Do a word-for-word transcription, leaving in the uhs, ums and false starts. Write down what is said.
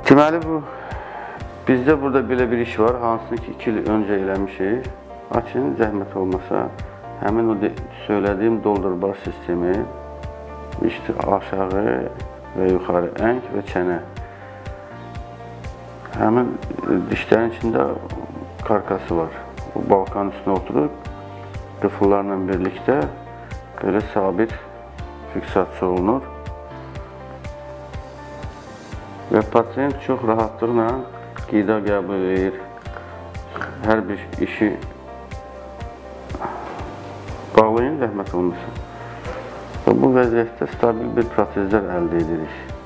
Deməli bu bizdə burada belə bir iş var, hansını ki iki il öncə eləmişik. Lakin zəhmət olmasa həmin o söylədiyim doldurbaş sistemi işte aşağı və yuxarı ənk və çənə. Həmin dişlərin içində karkası var. Bu balkanın üstünə oturub qıfıllarla birlikdə belə sabit fiksasiya olunur. Və pasiyent çox rahatlıqla qida qəbul edir. Hər bir işi bağlayın, zəhmət olmasın. Və bu vəziyyətdə stabil bir protezlər əldə edirik.